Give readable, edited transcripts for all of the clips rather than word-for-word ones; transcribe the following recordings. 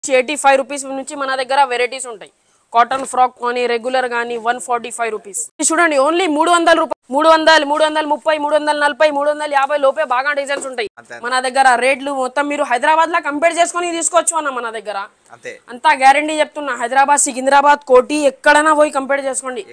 85 rupees నుంచి మన దగ్గర వెరైటీస్ ఉంటాయి. కాటన్ ఫ్రాక్ కానీ రెగ్యులర్ కానీ 145 రూపీస్. చూడండి ఓన్లీ 300 రూపాయలు, 300, 330, 340, 350 లోపే బాగా డిజైన్స్ ఉంటాయి మన దగ్గర. రేట్లు మొత్తం మీరు హైదరాబాద్ లా కంపేర్ చేసుకొని తీసుకోవచ్చు అన్న మన దగ్గర. అంతా గ్యారంటీ చెప్తున్నా. హైదరాబాద్, సికింద్రాబాద్, కోటి ఎక్కడైనా పోయి కంపేర్ చేసుకోండి.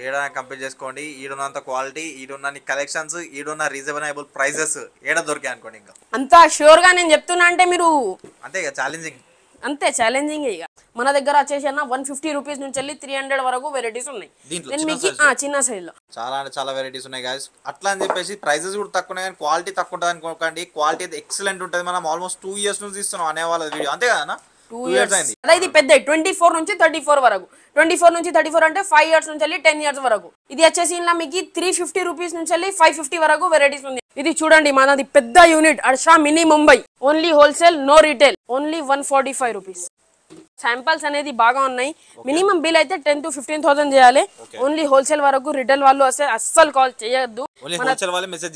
ఈడున్నంత క్వాలిటీ, ఈడున్న కలెక్షన్స్, ఈడున్న రీజనబుల్ ప్రైసెస్ ఏడ దొరికాయి అనుకోండి. ఇంకా అంతా షూర్ గా నేను చెప్తున్నా. అంటే మీరు అంతే ఛాలెంజింగ్, అంతే ఛాలెంజింగ్. ఇక మన దగ్గర వచ్చేసి అన్న 150 రూపీస్ నుంచి వెళ్ళి 300 వరకు వెరైటీస్ ఉన్నాయి. చిన్న సైజ్ లో చాలా వెరైటీస్ ఉన్నాయి గాయ్స్. అట్లా అని చెప్పేసి ప్రైసెస్ కూడా తక్కువ ఉన్నాయి, కానీ క్వాలిటీ తక్కువ ఉంటుంది అనుకోకండి. క్వాలిటీ అయితే ఎక్సలెంట్ ఉంటుంది. మనం ఆల్మోస్ట్ 2 years నుంచి ఇస్తున్నాం అనే వాళ్ళ వీడియో, అంతే కదా? 2 years అయింది. అదే ఇది పెద్ద 24 నుంచి 34 వరకు. 24 నుంచి 34 అంటే 5 years నుంచి వెళ్ళి 10 years వరకు. ఇది వచ్చేసి ఇలా మీకు 350 రూపీస్ నుంచి వెళ్ళి 550 వరకు వెరైటీస్ ఉంది. ఇది చూడండి మనది పెద్ద unit Arsha mini Mumbai. Only wholesale, no retail. Only 145 rupees. Samples అనేది బాగా ఉన్నాయి. మినిమం బిల్ అయితే 10 to 15,000 చేయాలి. ఓన్లీ హోల్సేల్ వరకు. రిటైల్ వాళ్ళు వస్తే అస్సలు కాల్ చేయొద్దు. ఓన్లీ హోల్సేల్ వాళ్ళు మెసేజ్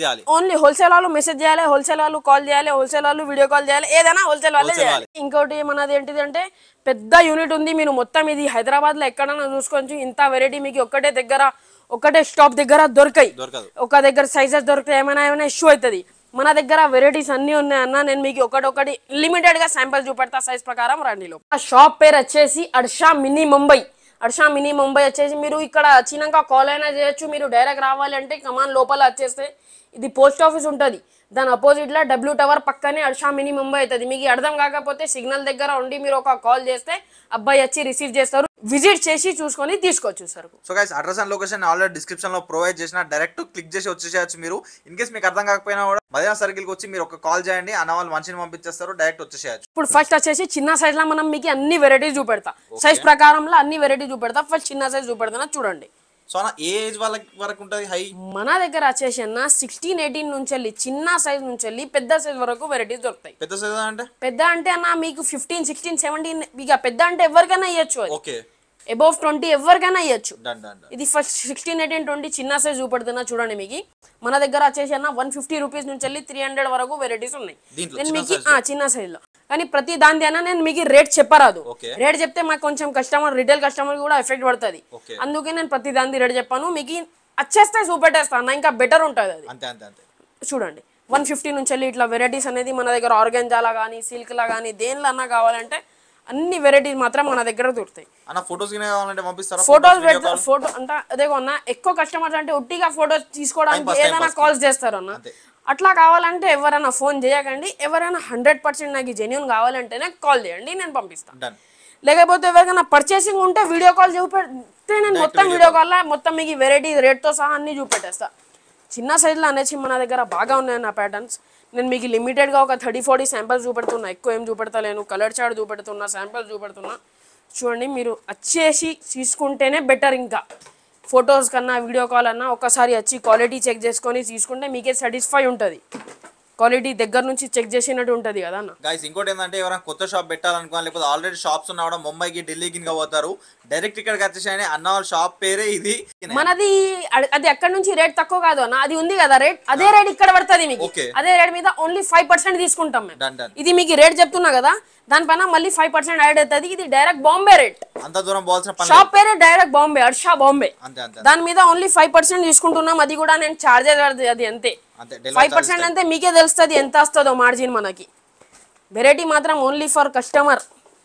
చేయాలి, హోల్సేల్ వాళ్ళు కాల్ చేయాలి, హోల్సేల్ వాళ్ళు వీడియో కాల్ చేయాలి, ఏదైనా హోల్సేల్ వాళ్ళే చేయాలి. ఇంకోటి మనది ఏంటిదంటే పెద్ద యూనిట్ ఉంది. మీరు మొత్తం ఇది హైదరాబాద్ లో ఎక్కడైనా చూసుకోవచ్చు. ఇంత వెరైటీ మీకు ఒక్కటే స్టాప్ దగ్గర దొరకాయి. ఒక దగ్గర సైజెస్ దొరికితే ఏమైనా ఇష్యూ అవుతుంది. మన దగ్గర వెరైటీస్ అన్ని ఉన్నాయన్న. నేను మీకు ఒకటి లిమిటెడ్ గా శాంపిల్ చూపెడతా సైజ్ ప్రకారం రండి. షాప్ పేరు వచ్చేసి అర్షా మినీ ముంబై. అర్షా మినీ ముంబై వచ్చేసి మీరు ఇక్కడ వచ్చినాక కాల్ అయినా చేయొచ్చు. మీరు డైరెక్ట్ రావాలంటే కమాన్ లోపల వచ్చేస్తే ఇది పోస్ట్ ఆఫీస్ ఉంటుంది. దాని అపోజిట్ లో డబ్ల్యూ టవర్ పక్కనే అర్షా మినీ ముంబై అవుతుంది. మీకు అర్థం కాకపోతే సిగ్నల్ దగ్గర ఉండి మీరు ఒక కాల్ చేస్తే అబ్బాయి వచ్చి రిసీవ్ చేస్తారు. విజిట్ చేసి చూసుకొని తీసుకోవచ్చు sir. So guys address and location already description లో ప్రొవైడ్ చేసిన. డైరెక్ట్ క్లిక్ చేసి వచ్చేసేయచ్చు మీరు. ఇన్ కేస్ మీకు అర్థం కాకపోయినా కూడా మదీనా సర్కిల్ కి వచ్చి మీరు ఒక కాల్ చేయండి, అన్న వాళ్ళు మనిషిని పంపించేస్తారు, డైరెక్ట్ వచ్చేసేయచ్చు. ఇప్పుడు ఫస్ట్ వచ్చేసి చిన్న సైజ్ లో మనం మీకు అన్ని వెరైటీస్ చూపెడతా. సైజ్ ప్రకారంలో అన్ని వెరైటీ చూపెడతా. ఫస్ట్ చిన్న సైజ్ చూపెడతా చూడండి. సో ఏ ఏజ్ వరకు ఉంటుంది హై? మన దగ్గర వచ్చేసి అన్న 16, 18 నుంచి వెళ్ళి చిన్న సైజ్ నుంచి వెళ్ళి పెద్ద సైజ్ వరకు వెరైటీస్ దొరుకుతాయి. పెద్ద అంటే అన్న మీకు 15, 16, 17 ఇక పెద్ద అంటే ఎవరికైనా ఇవ్వచ్చు. అబౌవ్ 20 ఎవరికైనా ఇవ్వచ్చు. ఇది ఫస్ట్ 16, 18, 20 చిన్న సైజ్ చూపెడుతున్నా చూడండి. మీకు మన దగ్గర వచ్చేసి అన్న 150 రూపీస్ నుంచి వెళ్ళి 300 వరకు వెరైటీస్ ఉన్నాయి. నేను మీకు చిన్న సైజ్ లో. కానీ ప్రతి దాని అయినా నేను మీకు రేట్ చెప్పరాదు. రేట్ చెప్తే మాకు కొంచెం రిటైల్ కస్టమర్ కూడా ఎఫెక్ట్ పడుతుంది. అందుకే నేను ప్రతి దాని రేట్ చెప్పాను. మీకు వచ్చేస్తే చూపెట్టేస్తాను, ఇంకా బెటర్ ఉంటుంది అది. చూడండి 150 నుంచి వెళ్ళి ఇట్లా వెరైటీస్ అనేది మన దగ్గర ఆర్గెంజాలా కానీ సిల్క్ లా కానీ దేనిలో అన్నా కావాలంటే అన్ని వెరైటీస్ మాత్రం మన దగ్గర దొరుకుతాయి. ఫోటో అంటే అదే అన్న ఎక్కువ కస్టమర్స్ అంటే ఒట్టిగా ఫోటోస్ తీసుకోవడానికి ఏదైనా కాల్స్ చేస్తారు అన్న. అట్లా కావాలంటే ఎవరైనా ఫోన్ చేయకండి. ఎవరైనా 100% నాకు జెన్యూన్ కావాలంటేనే కాల్ చేయండి, నేను పంపిస్తాను. లేకపోతే ఎవరికైనా పర్చేసింగ్ ఉంటే వీడియో కాల్ చూపెడితే నేను మొత్తం వీడియో కాల్ మొత్తం మీకు వెరైటీ రేట్తో సహా అన్ని చూపెట్టేస్తా. చిన్న సైజులో అనేసి మన దగ్గర బాగా ఉన్నాయి నా ప్యాటర్న్స్. నేను మీకు లిమిటెడ్గా ఒక 30-40 శాంపిల్స్ చూపెడుతున్నా. ఎక్కువ ఏం చూపెడతలేను. కలర్ చార్ట్ చూపెడుతున్నా, శాంపిల్స్ చూపెడుతున్నా. చూడండి మీరు వచ్చేసి తీసుకుంటేనే బెటర్. ఇంకా ఫొటోస్ కన్నా వీడియో కాల్ అన్నా ఒకసారి వచ్చి క్వాలిటీ చెక్ చేసుకొని తీసుకుంటే మీకే సాటిస్ఫై ఉంటుంది. క్వాలిటీ దగ్గర నుంచి చెక్ చేసినట్టు ఉంటది కదా అన్న. గైస్ ఇంకోటి ఏంటంటే ఎవరైనా కొత్త షాప్ పెట్టాలనుకున్నా లేకపోతే ఆల్రెడీ షాప్స్ ఉన్నా కూడా ముంబైకి ఢిల్లీకి ఇంకా పోతారు, డైరెక్ట్ ఇక్కడికి వచ్చేసాయని అన్న వాళ్ళ షాప్ పేరే ఇది. మనది అది అక్కడ నుంచి రేట్ తక్కువ కాదు అన్న. అది ఉంది కదా రేట్, అదే రేట్ ఇక్కడ పడుతుంది మీకు. అదే రేట్ మీద ఓన్లీ 5% తీసుకుంటాం మేము. ఇది మీకు రేట్ చెప్తున్నా కదా, దానిపైన మళ్ళీ 5% యాడ్ అవుతుంది. ఇది డైరెక్ట్ బాంబే రేట్. అంత దూరం పోవాల్సిన షాప్ పేరే డైరెక్ట్ బాంబే, హర్షా బాంబే. దాని మీద ఓన్లీ 5% తీసుకుంటున్నాం. అది కూడా నేను చార్జెస్ అది అంతే. 5% అంటే మీకే తెలుస్తుంది ఎంత వస్తుందో మార్జిన్ మనకి. వెరైటీ మాత్రం ఓన్లీ ఫర్ కస్టమర్.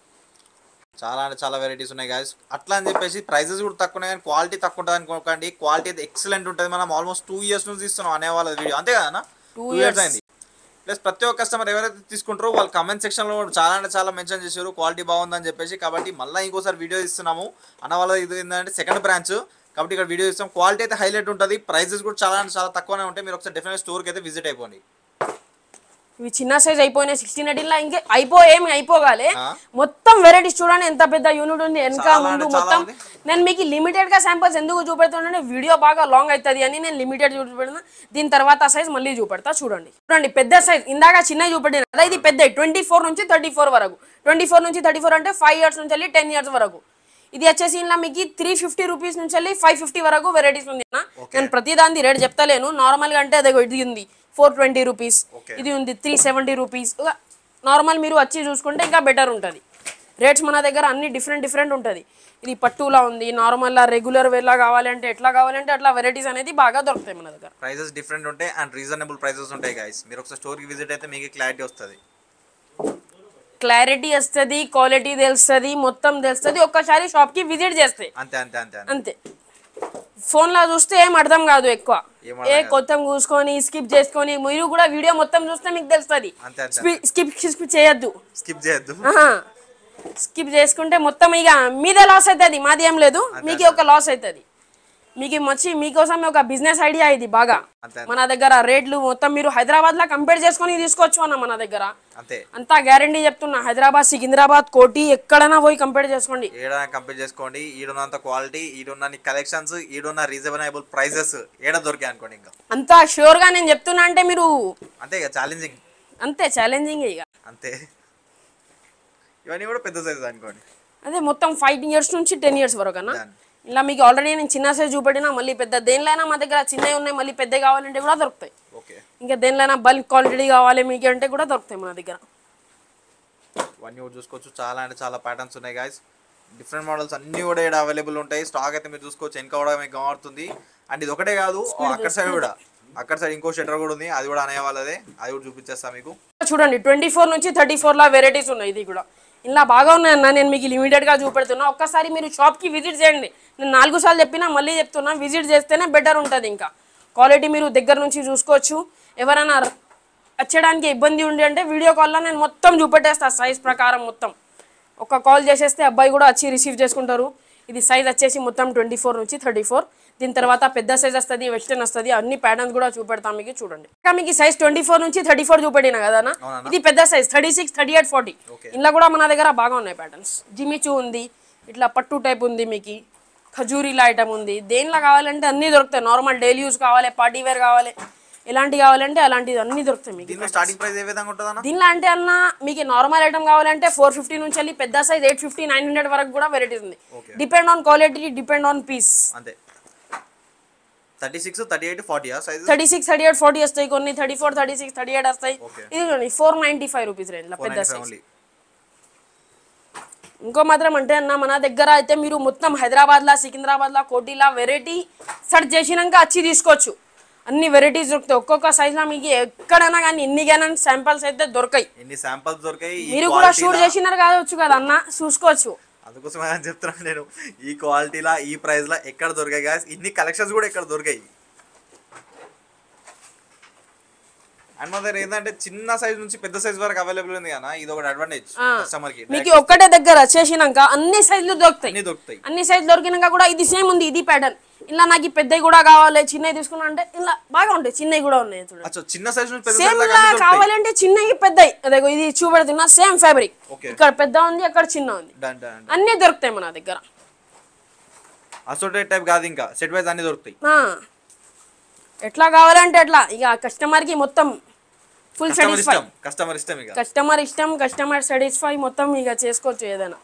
చాలా వెరైటీస్ ఉన్నాయి గాయస్. అట్లా అని చెప్పేసి ప్రైసెస్ కూడా తక్కువ ఉన్నాయి, కానీ క్వాలిటీ తక్కువ ఉంటుంది అనుకోకండి. క్వాలిటీ అయితే ఎక్సలెంట్ ఉంటుంది. మనం ఆల్మోస్ట్ 2 years నుంచి ఇస్తున్నాం అనే వాళ్ళ వీడియో, అంతే కదా? 2 years అయింది. ప్లస్ ప్రతి ఒక్క కస్టమర్ ఎవరైతే తీసుకుంటారో వాళ్ళు కమెంట్ సెక్షన్లో చాలా మెన్షన్ చేశారు క్వాలిటీ బాగుందని చెప్పేసి. కాబట్టి మళ్ళీ ఇంకోసారి వీడియో ఇస్తున్నాము అన్న వాళ్ళ. ఇది ఏంటంటే సెకండ్ బ్రాంచ్ కాబట్టి ఇక్కడ వీడియో ఇస్తాం. క్వాలిటీ అయితే హైలైట్ ఉంటుంది. ప్రైసెస్ కూడా చాలా తక్కువనే ఉంటాయి. మీరు ఒకసారి డెఫినెట్ స్టోర్కి అయితే విజిట్ అయిపోండి. ఇవి చిన్న సైజ్ అయిపోయినాయి. 16, 18 లా ఇంకా అయిపోగాలి. మొత్తం వెరైటీస్ చూడండి ఎంత పెద్ద యూనిట్ ఉంది వెనక ముందు మొత్తం. నేను మీకు లిమిటెడ్ గా శాంపిల్స్ ఎందుకు చూపెడుతున్నా, వీడియో బాగా లాంగ్ అవుతుంది అని నేను లిమిటెడ్ చూపెడుతున్నా. దీని తర్వాత సైజ్ మళ్ళీ చూపెడతా. చూడండి పెద్ద సైజ్ ఇందాక చిన్న చూపెట్టిన అదే ఇది పెద్ద 24 నుంచి 34 వరకు. 24 నుంచి 34 అంటే 5 years నుంచి వెళ్ళి 10 years వరకు. ఇది వచ్చేసి ఇలా మీకు 350 రూపీస్ నుంచి వెళ్ళి 550 వరకు వెరైటీస్ ఉంది. నేను ప్రతి దాని రేట్ చెప్తలేను. నార్మల్ గా అంటే అదే ఇది ఉంది 420 రూపీస్, ఇది ఉంది 370 రూపీస్. నార్మల్ మీరు వచ్చి చూసుకుంటే ఇంకా బెటర్ ఉంటుంది. రేట్స్ మన దగ్గర అన్ని డిఫరెంట్ ఉంటుంది. ఇది పట్టులా ఉంది, నార్మల్లా రెగ్యులర్ వేర్లా కావాలంటే ఎట్లా కావాలంటే అట్లా వెరైటీస్ అనేది బాగా దొరుకుతాయి మన దగ్గర. ప్రైజెస్ డిఫరెంట్ ఉంటాయి అండ్ రీజనబుల్ ప్రైజెస్ ఉంటాయి గైస్. మీరు ఒకసారి స్టోర్కి విజిట్ అయితే మీకు క్లారిటీ వస్తుంది, క్లారిటీ వస్తుంది, క్వాలిటీ తెలుస్తుంది, మొత్తం తెలుస్తుంది ఒక్కసారి షాప్కి విజిట్ చేస్తే. అంతే అంతే అంతే అంతే. ఫోన్లో చూస్తే ఏం అర్థం కాదు ఎక్కువ, కొత్త చూసుకొని స్కిప్ చేసుకొని మీరు కూడా వీడియో మొత్తం చూస్తే మీకు తెలుస్తుంది. స్కిప్ చేయొద్దు, స్కిప్ చేసుకుంటే మొత్తం ఇక మీద లాస్ అవుతుంది, మాది ఏం లేదు, మీకు ఒక లాస్ అవుతుంది. మీకు మీకోసం ఒక బిజినెస్ ఐడియా ఇది బాగా. మన దగ్గర రేట్లు మొత్తం మీరు హైదరాబాద్ లా కంపేర్ చేసుకొని తీసుకోవచ్చు అన్న మన దగ్గర. అంతా గ్యారంటీ చెప్తున్నా. హైదరాబాద్, సికింద్రాబాద్, కోటి ఎక్కడైనా పోయి కంపేర్ చేసుకోండి, ఈడున్నంత క్వాలిటీ, ఈడున్న కలెక్షన్స్, ఈడున్న రీజనబుల్ ప్రైజెస్ ఏడ దొరికాయి అనుకోండి. ఇంకా అంతా షూర్ గా నేను చెప్తున్నా అంటే మీరు అంతే ఇక ఛాలెంజింగ్, అంతే ఛాలెంజింగ్ ఇక అంతే. ఇవన్నీ కూడా పెద్ద సైజ్ అనుకోండి. అదే మొత్తం 5 years నుంచి 10 years వరకు అన్న. ఇలా మీకు ఆల్రెడీ నేను చిన్న సైజ్ చూపెట్టినా, మళ్ళీ పెద్ద దేనిలైనా మా దగ్గర చిన్నవి ఉన్నాయి, మళ్ళీ పెద్ద కావాలంటే కూడా దొరుకుతాయి. ఇంకా దేనిలైనా బల్క్ క్వాలిటీ కావాలి మీకు అంటే కూడా దొరుకుతాయి మన దగ్గర. ఇవన్నీ కూడా చూసుకోవచ్చు, చాలా అంటే చాలా ప్యాటర్న్స్ ఉన్నాయి గాయస్. డిఫరెంట్ మోడల్స్ అన్నీ కూడా ఇక్కడ అవైలబుల్ ఉంటాయి. స్టాక్ అయితే మీరు చూసుకోవచ్చు, వెనక కూడా మీకు కనబడుతుంది. అండ్ ఇది ఒకటే కాదు, అక్కడ సైడ్ కూడా, అక్కడ సైడ్ ఇంకో షట్టర్ కూడా ఉంది, అది కూడా అనే వాళ్ళదే, అది కూడా చూపించేస్తా మీకు. చూడండి 24 నుంచి 34 లా వెరైటీస్ ఉన్నాయి. ఇది కూడా ఇలా బాగా ఉన్నాయన్న, నేను మీకు లిమిటెడ్గా చూపెడుతున్నా. ఒక్కసారి మీరు షాప్కి విజిట్ చేయండి. నేను 4 సార్లు చెప్పినా మళ్ళీ చెప్తున్నా, విజిట్ చేస్తేనే బెటర్ ఉంటుంది. ఇంకా క్వాలిటీ మీరు దగ్గర నుంచి చూసుకోవచ్చు. ఎవరైనా వచ్చడానికి ఇబ్బంది ఉండి అంటే వీడియో కాల్లో నేను మొత్తం చూపెట్టేస్తా, సైజ్ ప్రకారం మొత్తం. ఒక కాల్ చేసేస్తే అబ్బాయి కూడా వచ్చి రిసీవ్ చేసుకుంటారు. ఇది సైజ్ వచ్చేసి మొత్తం 24 నుంచి 34. దీని తర్వాత పెద్ద సైజ్ వస్తుంది, వెస్టర్న్ వస్తుంది, అన్ని ప్యాటర్న్స్ కూడా చూపెడతాం మీకు. చూడండి మీకు సైజ్ 24 నుంచి 34 చూపెట్టిన కదా, ఇది పెద్ద సైజ్ 36, 38, 40. ఇలా కూడా మన దగ్గర బాగా ఉన్నాయి ప్యాటర్న్స్. జిమిచూ ఉంది, ఇట్లా పట్టు టైప్ ఉంది, మీకు ఖజూరీలా ఐటమ్ ఉంది. దేనిలో కావాలంటే అన్ని దొరుకుతాయి. నార్మల్ డైలీ యూస్ కావాలి, పార్టీ వేర్ కావాలి, ఎలాంటి కావాలంటే అలాంటిది అన్ని దొరుకుతాయి మీకు. స్టార్టింగ్ ప్రైస్ ఏ విధంగా ఉంటుందన్న? దీనిలో అంటే అన్న మీకు నార్మల్ ఐటమ్ కావాలంటే 450 నుంచి వెళ్ళి పెద్ద సైజ్ 850, 900 వరకు కూడా వెరైటీస్ ఉంది. Depend on quality, depend on piece. అంతే. 36, 38, 40 సైజ్. 36, 38, 40 వస్తాయి కొన్ని, 34, 36, 38 వస్తాయి. ఇది 495 రూపీస్ రేంజ్ లో పెద్ద సైజ్. ఇంకో మాత్రం అంటే అన్న మన దగ్గర అయితే మీరు మొత్తం హైదరాబాద్ లా, సికింద్రాబాద్ లా, కోటిలా వెరైటీ సెర్చ్ చేసినాక వచ్చి తీసుకోవచ్చు. అన్ని వెరైటీస్ దొరుకుతాయి. ఒక్కొక్క సైజ్ లో మీకు ఎక్కడైనా కానీ ఎన్నికైనా శాంపిల్స్ అయితే దొరకాయి. మీరు కూడా షూట్ చేసినారు కావచ్చు కదా అన్న, చూసుకోవచ్చు. అందుకోసం చెప్తున్నాను నేను, ఈ క్వాలిటీలా, ఈ ప్రైస్ లా ఎక్కడ దొరికాయి గాయ్స్, ఇన్ని కలెక్షన్స్ కూడా ఎక్కడ దొరికాయి. అండ్ మన దగ్గర ఏంటంటే చిన్న సైజ్ నుంచి పెద్ద సైజ్ వరకు అవైలబుల్ ఉంది కదా, ఇది ఒక అడ్వాంటేజ్ కస్టమర్ కి. మీకు ఒక్కటే దగ్గర చేసినాక అన్ని సైజులు దొరుకుతాయి. అన్ని సైజులు దొరికినాక కూడా ఇది సేమ్ ఉంది, ఇది ప్యాటర్న్. ఇలా నాకు పెద్దవి కూడా కావాలి, చిన్నవి తీసుకున్నా అంటే ఇలా బాగా ఉంటాయి. చిన్నవి కూడా ఉన్నాయి, చిన్న సైజ్ నుంచి సేమ్ కావాలంటే చిన్నవి పెద్దవి. అదే ఇది చూపెడుతున్నా, సేమ్ ఫ్యాబ్రిక్, ఇక్కడ పెద్ద ఉంది, అక్కడ చిన్న ఉంది, అన్ని దొరుకుతాయి మన దగ్గర. అసోర్టెడ్ టైప్ కాదు, ఇంకా సెట్ వైజ్ అన్ని దొరుకుతాయి. ఎట్లా కావాలంటే అట్లా. ఇక కస్టమర్ కి మొత్తం ఫుల్ సాటిస్ఫై, కస్టమర్ ఇష్టం, కస్టమర్ సాటిస్ఫై మొత్తం ఇక చేసుకోవచ్చు ఏదైనా.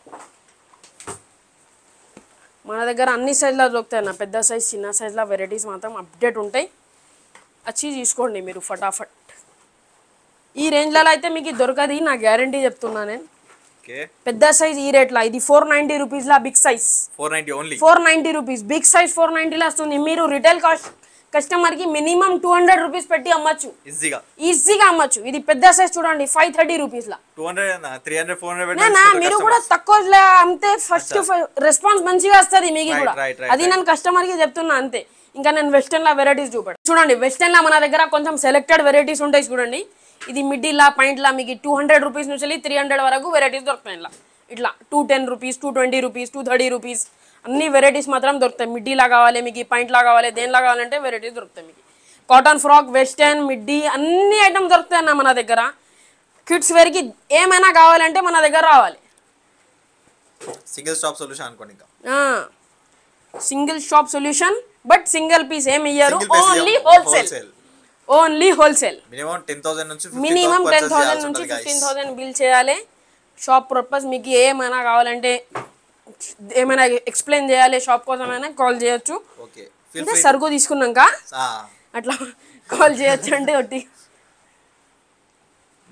మన దగ్గర అన్ని సైజులో దొరుకుతాయి అన్న, పెద్ద సైజ్, చిన్న సైజులో వెరైటీస్ మాత్రం అప్డేట్ ఉంటాయి. వచ్చి తీసుకోండి మీరు ఫటాఫట్. ఈ రేంజ్లలో అయితే మీకు దొరకది, నా గ్యారంటీ చెప్తున్నా నేను. పెద్ద సైజ్ ఈ రేట్లా, ఇది 490 రూపీస్ లా big size. 490 rupees big size 490 లా వస్తుంది. మీరు రిటైల్ కాస్ట్ కస్టమర్ కి మినిమం 200 రూపీస్ పెట్టి అమ్మచ్చు, ఈజీగా అమ్మచ్చు. ఇది పెద్ద సైజ్ చూడండి 530 రూపీస్ లా. 300, 400 మీరు కూడా తక్కువ అమ్మితే ఫస్ట్ రెస్పాన్స్ మంచిగా వస్తుంది మీకు కూడా. అది నేను కస్టమర్ కి చెప్తున్నా అంతే. ఇంకా నేను వెస్టర్న్ లా వెరైటీస్ చూడండి. వెస్టర్న్ లా మన దగ్గర కొంచెం సెలెక్టెడ్ వెరైటీస్ ఉంటాయి. చూడండి ఇది మిడిల్ లా, పాయింట్ లా మీకు 200 రూపీస్ నుంచి 300 వరకు వెరైటీస్ దొరుకుతాయి. ఇట్లా 210 రూపీస్, 220 రూపీస్, 230 రూపీస్ అన్ని వెరైటీస్ మాత్రం దొరుకుతాయి. మిడ్డీలా కావాలి మీకు, పాయింట్లా కావాలి, దేనిలా కావాలంటే వెరైటీస్ దొరుకుతాయి మీకు. కాటన్ ఫ్రాక్, వెస్టర్న్, మిడ్డీ అన్ని ఐటమ్స్ దొరుకుతాయి అన్న మన దగ్గర. కిడ్స్ వేర్కి ఏమైనా కావాలంటే మన దగ్గర రావాలి. సింగిల్ షాప్ సొల్యూషన్ అనుకోండి. Single shop solution, but single piece ఏమి ఇయ్యరు, only wholesale. Only wholesale. Minimum 10,000 నుంచి 15,000 బిల్ చేయాలి. షాప్ పర్పస్ మీకు ఏమైనా కావాలంటే, ఏమైనా ఎక్స్ప్లెయిన్ చేయాలి షాప్ కోసం అయినా కాల్ చేయొచ్చు. అంటే సరుకు తీసుకున్నాక అట్లా కాల్ చేయొచ్చు అంటే ఒకటి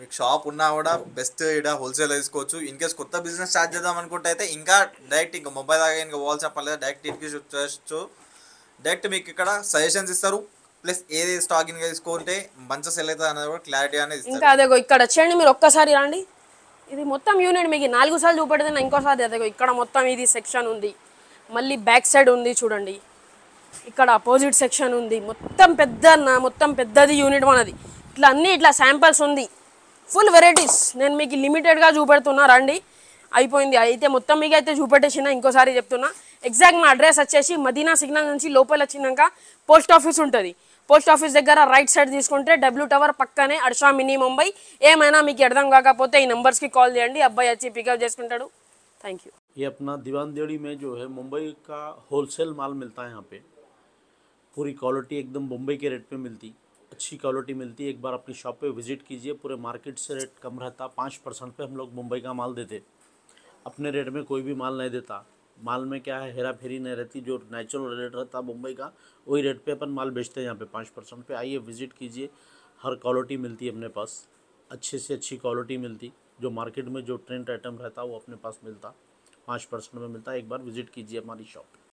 మీకు షాప్ ఉన్నా కూడా బెస్ట్ ఇక్కడ హోల్సేల్ తీసుకోవచ్చు. ఇన్ కేస్ కొత్త బిజినెస్ స్టార్ట్ చేద్దాం అనుకుంటే అయితే ఇంకా డైరెక్ట్ ఇంకా మొబైల్ దాకా ఇంకా పోవాల్సిన పర్లేదు, డైరెక్ట్ ఇంటికి చూడొచ్చు. డైరెక్ట్ మీకు ఇక్కడ సజెషన్స్ ఇస్తారు, ప్లస్ ఏది స్టాక్ ఇన్గా తీసుకుంటే మంచిగా సెల్ అవుతుంది అనేది కూడా క్లారిటీ అనేది ఇస్తారు. ఇంకా అదేగో ఇక్కడ వచ్చేయండి మీరు ఒక్కసారి రండి. ఇది మొత్తం యూనిట్ మీకు 4 సార్లు చూపెడితే ఇంకోసారి అదేగో ఇక్కడ మొత్తం ఇది సెక్షన్ ఉంది, మళ్ళీ బ్యాక్ సైడ్ ఉంది చూడండి, ఇక్కడ అపోజిట్ సెక్షన్ ఉంది, మొత్తం పెద్దది యూనిట్ మనది. ఇట్లా అన్నీ ఇట్లా శాంపిల్స్ ఉంది, ఫుల్ వెరైటీస్. నేను మీకు లిమిటెడ్గా చూపెడుతున్నా రండి. అయిపోయింది అయితే మొత్తం మీకు అయితే చూపెట్టేసిన. ఇంకోసారి చెప్తున్నా, ఎగ్జాక్ట్ మా అడ్రస్ వచ్చేసి మదీనా సిగ్నల్ నుంచి లోపల వచ్చినాక పోస్ట్ ఆఫీస్ ఉంటుంది. పోస్ట్ ఆఫీస్ దగ్గర రైట్ సైడ్ తీసుకుంటే డబ్ల్యూ టవర్ పక్కనే అర్షా మినీ ముంబై. ఏమైనా మీకు అర్థం కాకపోతే ఈ నెంబర్స్కి కాల్ చేయండి, అబ్బాయి వచ్చి పికప్ చేసుకుంటాడు. Thank you. ये अपना दीवानदेड़ी में जो है मुंबई का होलसेल माल मिलता है। यहाँ पे पूरी क्वालिटी एकदम मुंबई के रेट पे मिलती, अच्छी क्वालिटी मिलती है। एक बार अपनी शॉप पे विजिट कीजिए, पूरे मार्केट से रेट कम रहता। 5% पे हम लोग मुंबई का माल देते, अपने रेट में कोई भी माल नहीं देता। माल में क्या है, हेरा फेरी नहीं रहती, जो नेचुरल रेट रहता मुंबई का वही रेट पे अपन माल बेचते हैं यहाँ पे 5% पे। आइए विजिट कीजिए, हर क्वालिटी मिलती है अपने पास, अच्छे से अच्छी क्वालिटी मिलती। जो मार्केट में जो ट्रेंड आइटम रहता वो अपने पास मिलता, 5% में मिलता है। एक बार विजिट कीजिए हमारी शॉप।